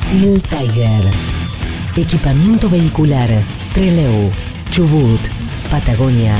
Steel Tiger. Equipamiento vehicular. Trelew, Chubut, Patagonia.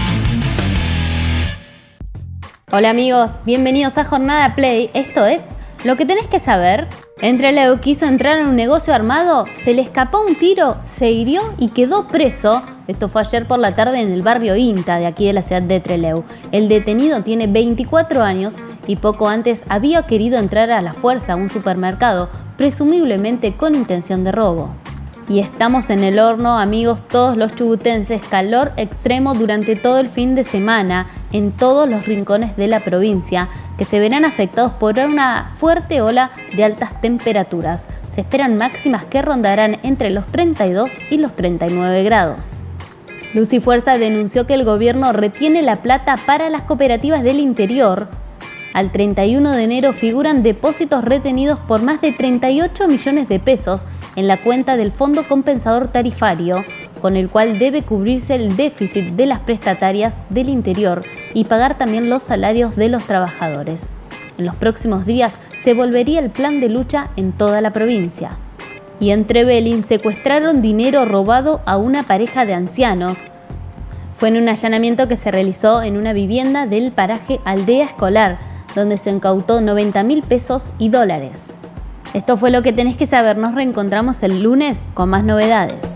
Hola amigos, bienvenidos a Jornada Play. Esto es lo que tenés que saber. Trelew quiso entrar en un negocio armado, se le escapó un tiro, se hirió y quedó preso. Esto fue ayer por la tarde en el barrio Inta, de aquí de la ciudad de Trelew. El detenido tiene 24 años y poco antes había querido entrar a la fuerza a un supermercado, presumiblemente con intención de robo. Y estamos en el horno, amigos, todos los chubutenses, calor extremo durante todo el fin de semana en todos los rincones de la provincia, que se verán afectados por una fuerte ola de altas temperaturas. Se esperan máximas que rondarán entre los 32 y los 39 grados. Luz y Fuerza denunció que el gobierno retiene la plata para las cooperativas del interior. Al 31 de enero figuran depósitos retenidos por más de 38 millones de pesos en la cuenta del Fondo Compensador Tarifario, con el cual debe cubrirse el déficit de las prestatarias del interior y pagar también los salarios de los trabajadores. En los próximos días se volvería el plan de lucha en toda la provincia. Y en Trevelin secuestraron dinero robado a una pareja de ancianos. Fue en un allanamiento que se realizó en una vivienda del paraje Aldea Escolar, donde se incautó 90.000 pesos y dólares. Esto fue lo que tenés que saber. Nos reencontramos el lunes con más novedades.